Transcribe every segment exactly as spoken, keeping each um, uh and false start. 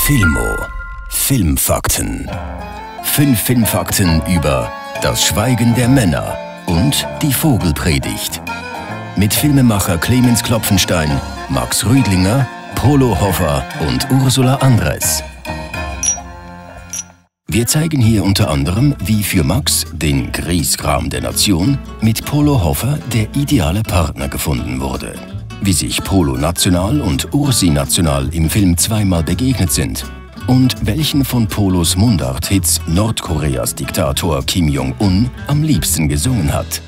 Filmo. Filmfakten. Fünf Filmfakten über Das Schweigen der Männer und Die Vogelpredigt. Mit Filmemacher Clemens Klopfenstein, Max Rüdlinger, Polo Hofer und Ursula Andres. Wir zeigen hier unter anderem, wie für Max, den Grieskram der Nation, mit Polo Hofer der ideale Partner gefunden wurde. Wie sich Polo national und Ursi national im Film zweimal begegnet sind. Und welchen von Polos Mundart-Hits Nordkoreas Diktator Kim Jong-un am liebsten gesungen hat.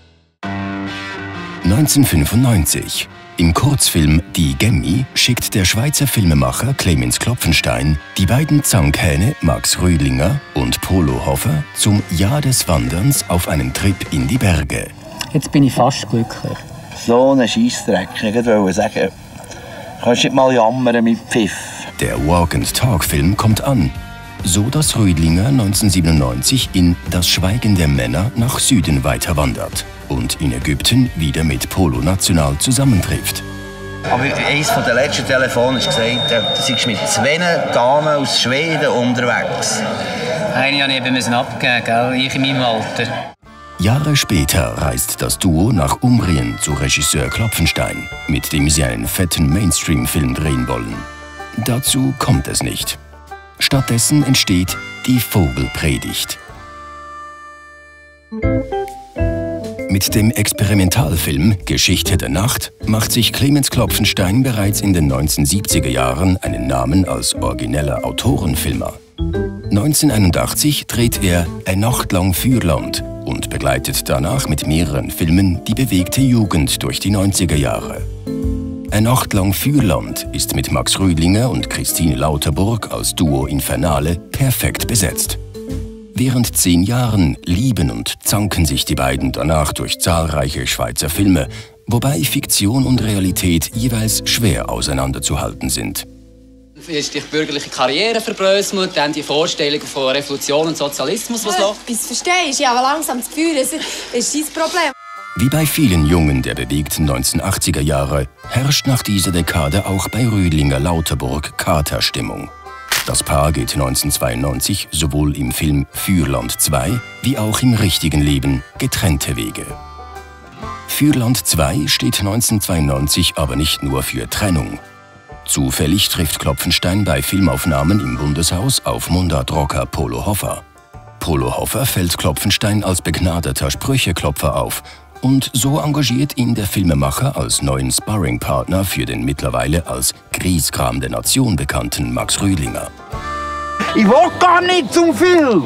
neunzehnhundertfünfundneunzig. Im Kurzfilm Die Gemmi schickt der Schweizer Filmemacher Clemens Klopfenstein die beiden Zankhähne Max Rüdlinger und Polo Hofer zum Jahr des Wanderns auf einen Trip in die Berge. Jetzt bin ich fast glücklich. So ein Scheissdreck. Ich wollte sagen, kannst nicht mal jammern mit Pfiff. Der Walk-and-Talk-Film kommt an, so dass Rüdlinger neunzehnhundertsiebenundneunzig in Das Schweigen der Männer nach Süden weiterwandert und in Ägypten wieder mit Polo National zusammentrifft. Aber eines der letzten Telefone ist gesagt, du seist mit zwei Damen aus Schweden unterwegs. Eine musste ich abgeben, gell? Ich in meinem Alter. Jahre später reist das Duo nach Umbrien zu Regisseur Klopfenstein, mit dem sie einen fetten Mainstream-Film drehen wollen. Dazu kommt es nicht. Stattdessen entsteht Die Vogelpredigt. Mit dem Experimentalfilm Geschichte der Nacht macht sich Clemens Klopfenstein bereits in den neunzehnhundertsiebziger Jahren einen Namen als origineller Autorenfilmer. neunzehnhunderteinundachtzig dreht er Eine Nacht lang Fürland und begleitet danach mit mehreren Filmen die bewegte Jugend durch die neunziger Jahre. Eine Nacht lang Fürland ist mit Max Rüdlinger und Christine Lauterburg als Duo Infernale perfekt besetzt. Während zehn Jahren lieben und zanken sich die beiden danach durch zahlreiche Schweizer Filme, wobei Fiktion und Realität jeweils schwer auseinanderzuhalten sind. Ist die bürgerliche Karriere verbröselt, dann die Vorstellung von Revolution und Sozialismus, was noch? Bis verstehst, ja, aber langsam das Gefühl, das ist dein Problem. Wie bei vielen Jungen der bewegten neunzehnhundertachtziger Jahre herrscht nach dieser Dekade auch bei Rüdlinger Lauterburg Katerstimmung. Das Paar geht neunzehnhundertzweiundneunzig sowohl im Film Fürland zwei wie auch im richtigen Leben getrennte Wege. Fürland zwei steht neunzehnhundertzweiundneunzig aber nicht nur für Trennung. Zufällig trifft Klopfenstein bei Filmaufnahmen im Bundeshaus auf Mundart-Rocker Polo Hofer. Polo Hofer fällt Klopfenstein als begnadeter Sprücheklopfer auf und so engagiert ihn der Filmemacher als neuen Sparringpartner für den mittlerweile als Grieskram der Nation bekannten Max Rüdlinger. Ich will gar nicht zum Film!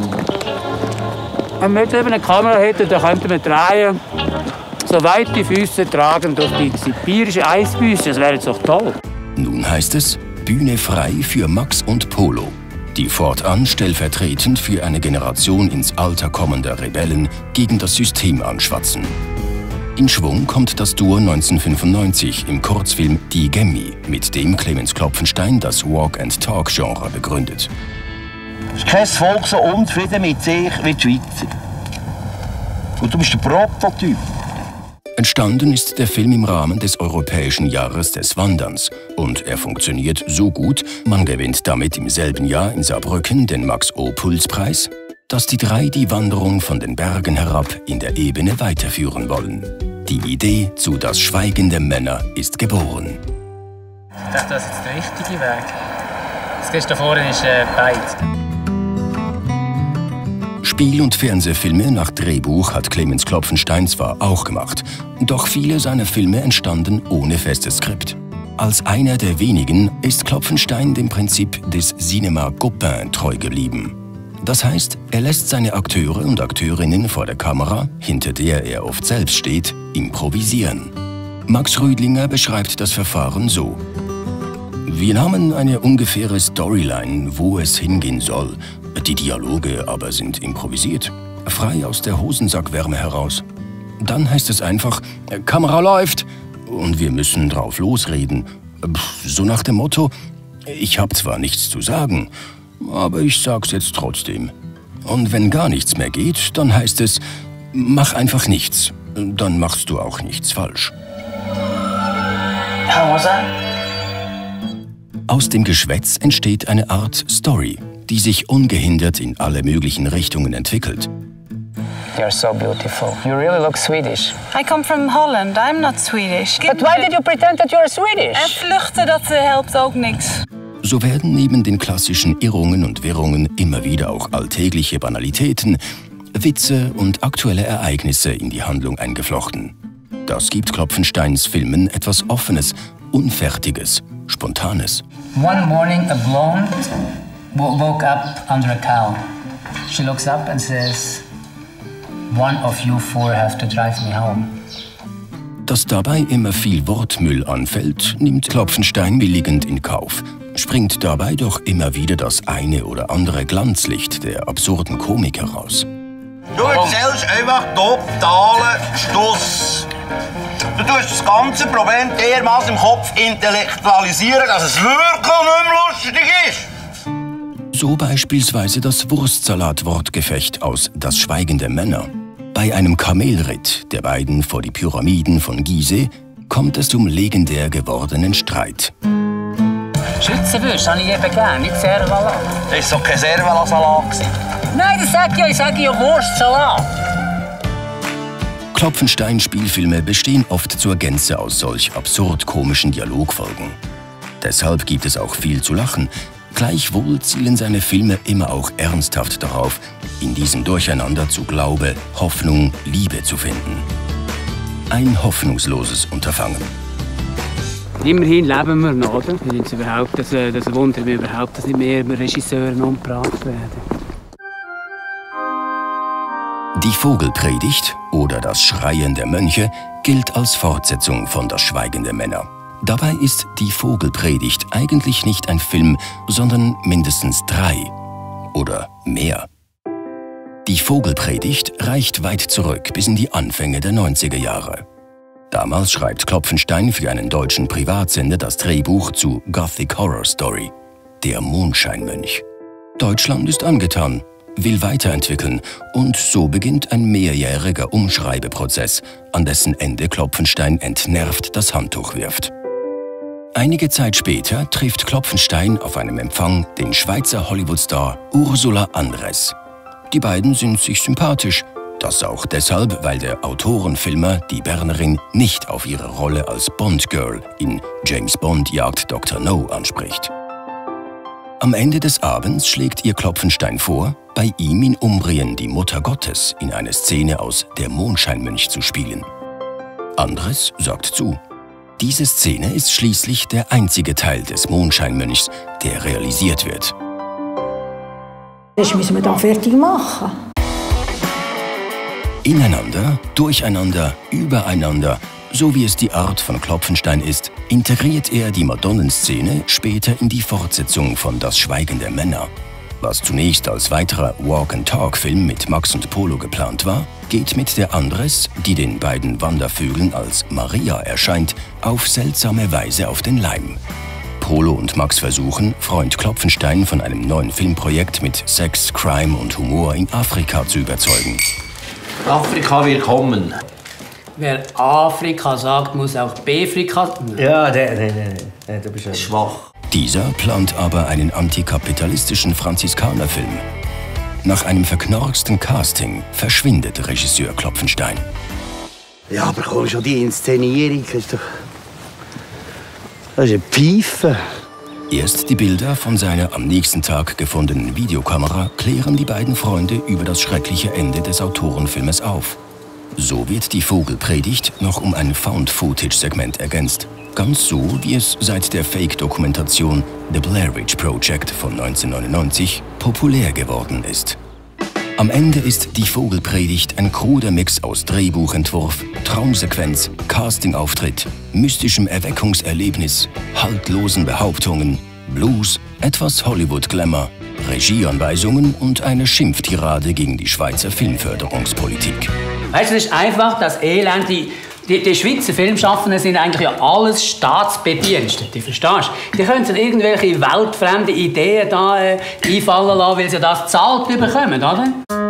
Wenn wir jetzt eben eine Kamera hätten, dann könnten wir drehen, so weit die Füße tragen durch die sibirische Eisbüsse. Das wäre jetzt doch toll. Nun heißt es Bühne frei für Max und Polo, die fortan stellvertretend für eine Generation ins Alter kommender Rebellen gegen das System anschwatzen. In Schwung kommt das Duo neunzehnhundertfünfundneunzig im Kurzfilm Die Gemmi, mit dem Clemens Klopfenstein das Walk-and-Talk-Genre begründet. Es ist kein Volk so unzufrieden mit sich wie die Schweizer. Und du bist der Prototyp. Entstanden ist der Film im Rahmen des Europäischen Jahres des Wanderns und er funktioniert so gut, man gewinnt damit im selben Jahr in Saarbrücken den Max-O-Puls-Preis, dass die drei die Wanderung von den Bergen herab in der Ebene weiterführen wollen. Die Idee zu Das Schweigen der Männer ist geboren. Ich dachte, das ist der richtige Weg. Das Gestern vorhin ist äh, Beiz. Spiel- und Fernsehfilme nach Drehbuch hat Clemens Klopfenstein zwar auch gemacht, doch viele seiner Filme entstanden ohne festes Skript. Als einer der wenigen ist Klopfenstein dem Prinzip des Cinéma Copain treu geblieben. Das heißt, er lässt seine Akteure und Akteurinnen vor der Kamera, hinter der er oft selbst steht, improvisieren. Max Rüdlinger beschreibt das Verfahren so: Wir haben eine ungefähre Storyline, wo es hingehen soll. Die Dialoge aber sind improvisiert, frei aus der Hosensackwärme heraus. Dann heißt es einfach, Kamera läuft und wir müssen drauf losreden. So nach dem Motto, ich habe zwar nichts zu sagen, aber ich sag's jetzt trotzdem. Und wenn gar nichts mehr geht, dann heißt es, mach einfach nichts. Dann machst du auch nichts falsch. Hause? Aus dem Geschwätz entsteht eine Art Story, die sich ungehindert in alle möglichen Richtungen entwickelt. You're so beautiful. You really look Swedish. I come from Holland. I'm not Swedish. But why did you pretend that you're Swedish? En vluchten, dat helpt ook niks. So werden neben den klassischen Irrungen und Wirrungen immer wieder auch alltägliche Banalitäten, Witze und aktuelle Ereignisse in die Handlung eingeflochten. Das gibt Klopfensteins Filmen etwas Offenes, Unfertiges, Spontanes. One morning a blonde woke up under a cow. She looks up and says, "One of you four have to drive me home." Dass dabei immer viel Wortmüll anfällt, nimmt Klopfenstein billigend in Kauf, springt dabei doch immer wieder das eine oder andere Glanzlicht der absurden Komik heraus. Du erzählst einfach totalen Stuss. Du tust das ganze Problem dermaßen im Kopf intellektualisieren, dass es wirklich nicht mehr lustig ist. So beispielsweise das Wurstsalat-Wortgefecht aus Das Schweigen der Männer. Bei einem Kamelritt der beiden vor die Pyramiden von Gizeh kommt es zum legendär gewordenen Streit. Schützenwürste habe ich eben gern, nicht Servalat. Das war doch kein Servalat-Salat. Nein, das sage ich ja, ich sage ja Wurstsalat. Klopfenstein-Spielfilme bestehen oft zur Gänze aus solch absurd komischen Dialogfolgen. Deshalb gibt es auch viel zu lachen. Gleichwohl zielen seine Filme immer auch ernsthaft darauf, in diesem Durcheinander zu Glaube, Hoffnung, Liebe zu finden. Ein hoffnungsloses Unterfangen. Immerhin leben wir noch, oder? Das, überhaupt, das, das wundert mich überhaupt, dass nicht mehr Regisseure umgebracht werden. Die Vogelpredigt oder Das Schreien der Mönche gilt als Fortsetzung von Das Schweigen der Männer. Dabei ist Die Vogelpredigt eigentlich nicht ein Film, sondern mindestens drei oder mehr. Die Vogelpredigt reicht weit zurück bis in die Anfänge der neunziger Jahre. Damals schreibt Klopfenstein für einen deutschen Privatsender das Drehbuch zu Gothic Horror Story, Der Mondscheinmönch. Deutschland ist angetan, will weiterentwickeln und so beginnt ein mehrjähriger Umschreibeprozess, an dessen Ende Klopfenstein entnervt das Handtuch wirft. Einige Zeit später trifft Klopfenstein auf einem Empfang den Schweizer Hollywoodstar Ursula Andress. Die beiden sind sich sympathisch, das auch deshalb, weil der Autorenfilmer die Bernerin nicht auf ihre Rolle als Bond-Girl in James Bond jagt Doktor No anspricht. Am Ende des Abends schlägt ihr Klopfenstein vor, bei ihm in Umbrien die Mutter Gottes in eine Szene aus Der Mondscheinmönch zu spielen. Andres sagt zu. Diese Szene ist schließlich der einzige Teil des Mondscheinmönchs, der realisiert wird. Das müssen wir da fertig machen. Ineinander, durcheinander, übereinander, so wie es die Art von Klopfenstein ist, integriert er die Madonnenszene später in die Fortsetzung von Das Schweigen der Männer. Was zunächst als weiterer Walk-and-Talk-Film mit Max und Polo geplant war, geht mit der Andress, die den beiden Wandervögeln als Maria erscheint, auf seltsame Weise auf den Leim. Polo und Max versuchen, Freund Klopfenstein von einem neuen Filmprojekt mit Sex, Crime und Humor in Afrika zu überzeugen. Afrika wird kommen. Wer Afrika sagt, muss auch Befrika. Ja, der, der, der, der, du bist ja schwach. Dieser plant aber einen antikapitalistischen Franziskanerfilm. Nach einem verknorksten Casting verschwindet Regisseur Klopfenstein. Ja, aber komm schon, die Inszenierung ist doch... Das ist eine Pfeife. Erst die Bilder von seiner am nächsten Tag gefundenen Videokamera klären die beiden Freunde über das schreckliche Ende des Autorenfilmes auf. So wird die Vogelpredigt noch um ein Found-Footage-Segment ergänzt. Ganz so, wie es seit der Fake-Dokumentation The Blair Witch Project von neunzehnhundertneunundneunzig populär geworden ist. Am Ende ist die Vogelpredigt ein kruder Mix aus Drehbuchentwurf, Traumsequenz, Castingauftritt, mystischem Erweckungserlebnis, haltlosen Behauptungen, Blues, etwas Hollywood-Glamour, Regieanweisungen und eine Schimpftirade gegen die Schweizer Filmförderungspolitik. Weißt du, es ist einfach das Elend. Die, die, die Schweizer Filmschaffenden sind eigentlich ja alles Staatsbedienstete, verstehst du? Die können sich irgendwelche weltfremde Ideen da, äh, einfallen lassen, weil sie das gezahlt bekommen, oder?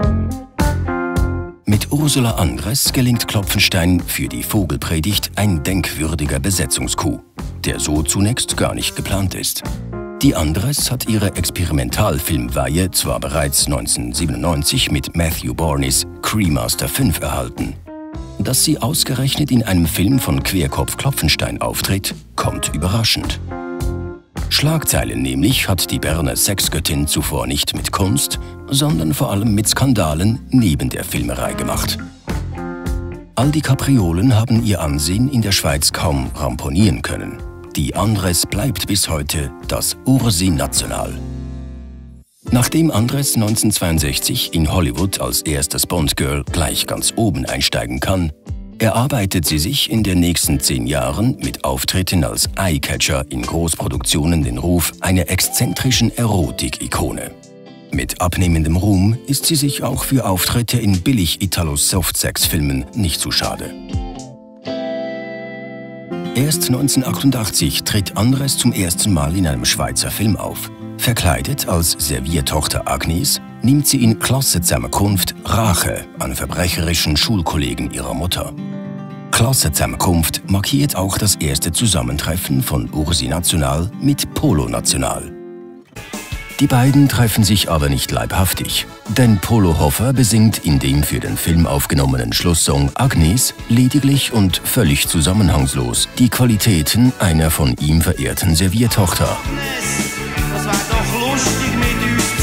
Mit Ursula Andress gelingt Klopfenstein für die Vogelpredigt ein denkwürdiger Besetzungscoup. der so zunächst gar nicht geplant ist. Die Andres hat ihre Experimentalfilmweihe zwar bereits neunzehnhundertsiebenundneunzig mit Matthew Barneys Cremaster fünf erhalten. Dass sie ausgerechnet in einem Film von Querkopf Klopfenstein auftritt, kommt überraschend. Schlagzeilen nämlich hat die Berner Sexgöttin zuvor nicht mit Kunst, sondern vor allem mit Skandalen neben der Filmerei gemacht. All die Kapriolen haben ihr Ansehen in der Schweiz kaum ramponieren können. Die Andres bleibt bis heute das Ursi National. Nachdem Andres neunzehnhundertzweiundsechzig in Hollywood als erstes Bond-Girl gleich ganz oben einsteigen kann, erarbeitet sie sich in den nächsten zehn Jahren mit Auftritten als Eyecatcher in Großproduktionen den Ruf einer exzentrischen Erotik-Ikone. Mit abnehmendem Ruhm ist sie sich auch für Auftritte in Billig-Italo-Softsex-Filmen nicht zu schade. Erst neunzehnhundertachtundachtzig tritt Andres zum ersten Mal in einem Schweizer Film auf. Verkleidet als Serviertochter Agnes nimmt sie in Klassenzusammenkunft Rache an verbrecherischen Schulkollegen ihrer Mutter. Klassenzusammenkunft markiert auch das erste Zusammentreffen von Ursi National mit Polo National. Die beiden treffen sich aber nicht leibhaftig, denn Polo Hofer besingt in dem für den Film aufgenommenen Schlusssong Agnes lediglich und völlig zusammenhangslos die Qualitäten einer von ihm verehrten Serviertochter. Agnes, das wär doch lustig mit uns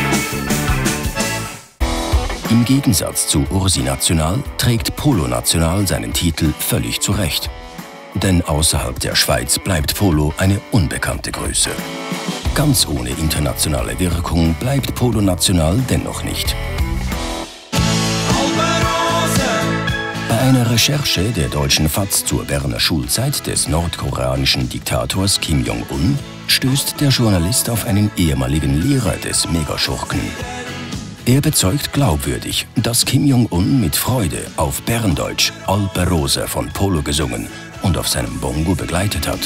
zwei. Im Gegensatz zu Ursi National trägt Polo National seinen Titel völlig zurecht. Denn außerhalb der Schweiz bleibt Polo eine unbekannte Größe. Ganz ohne internationale Wirkung bleibt Polo National dennoch nicht. Bei einer Recherche der deutschen F A Z zur Berner Schulzeit des nordkoreanischen Diktators Kim Jong-un stößt der Journalist auf einen ehemaligen Lehrer des Megaschurken. Er bezeugt glaubwürdig, dass Kim Jong-un mit Freude auf Berndeutsch Alpe Rosa von Polo gesungen und auf seinem Bongo begleitet hat.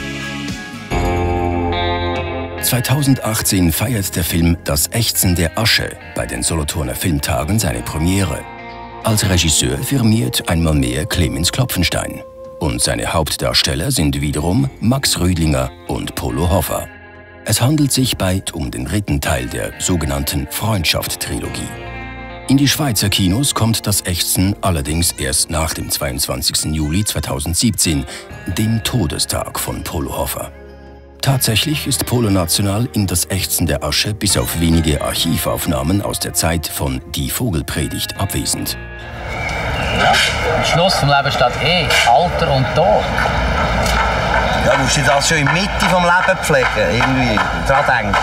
zweitausendachtzehn feiert der Film Das Ächzen der Asche bei den Solothurner Filmtagen seine Premiere. Als Regisseur firmiert einmal mehr Clemens Klopfenstein. Und seine Hauptdarsteller sind wiederum Max Rüdlinger und Polo Hofer. Es handelt sich bald um den dritten Teil der sogenannten Freundschaft-Trilogie. In die Schweizer Kinos kommt Das Ächzen allerdings erst nach dem zweiundzwanzigsten Juli zweitausendsiebzehn, dem Todestag von Polo Hofer. Tatsächlich ist Polo National in Das Ächzen der Asche bis auf wenige Archivaufnahmen aus der Zeit von Die Vogelpredigt abwesend. Ja, am Schluss vom Leben steht eh Alter und Tod. Ja, musst du das schon in der Mitte vom Leben pflegen, irgendwie dran denken.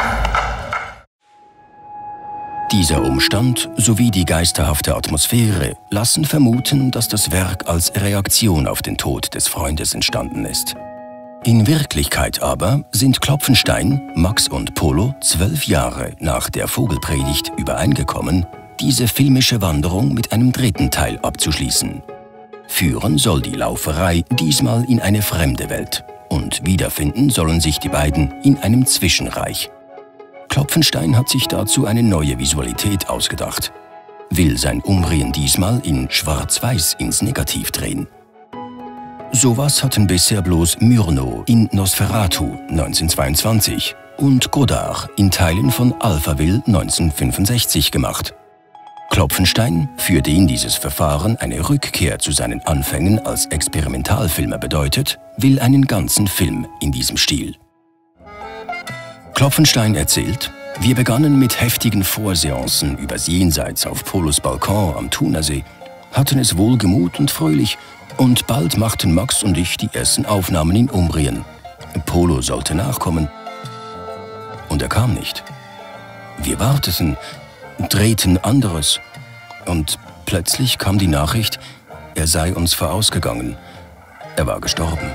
Dieser Umstand sowie die geisterhafte Atmosphäre lassen vermuten, dass das Werk als Reaktion auf den Tod des Freundes entstanden ist. In Wirklichkeit aber sind Klopfenstein, Max und Polo zwölf Jahre nach der Vogelpredigt übereingekommen, diese filmische Wanderung mit einem dritten Teil abzuschließen. Führen soll die Lauferei diesmal in eine fremde Welt und wiederfinden sollen sich die beiden in einem Zwischenreich. Klopfenstein hat sich dazu eine neue Visualität ausgedacht, will sein Umbrien diesmal in Schwarz-Weiß ins Negativ drehen. Sowas hatten bisher bloß Murnau in Nosferatu neunzehnhundertzweiundzwanzig und Godard in Teilen von Alphaville neunzehnhundertfünfundsechzig gemacht. Klopfenstein, für den dieses Verfahren eine Rückkehr zu seinen Anfängen als Experimentalfilmer bedeutet, will einen ganzen Film in diesem Stil. Klopfenstein erzählt: Wir begannen mit heftigen Vorseancen übers Jenseits auf Polos Balkon am Thunersee, hatten es wohlgemut und fröhlich und bald machten Max und ich die ersten Aufnahmen in Umbrien. Polo sollte nachkommen. Und er kam nicht. Wir warteten, drehten anderes und plötzlich kam die Nachricht, er sei uns vorausgegangen. Er war gestorben.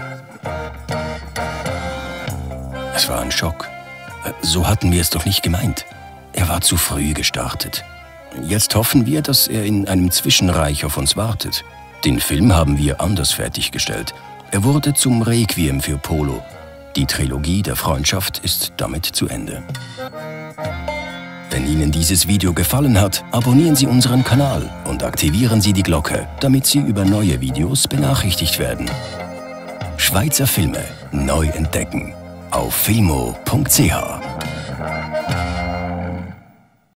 Es war ein Schock. So hatten wir es doch nicht gemeint. Er war zu früh gestartet. Jetzt hoffen wir, dass er in einem Zwischenreich auf uns wartet. Den Film haben wir anders fertiggestellt. Er wurde zum Requiem für Polo. Die Trilogie der Freundschaft ist damit zu Ende. Wenn Ihnen dieses Video gefallen hat, abonnieren Sie unseren Kanal und aktivieren Sie die Glocke, damit Sie über neue Videos benachrichtigt werden. Schweizer Filme neu entdecken. Auf filmo punkt c h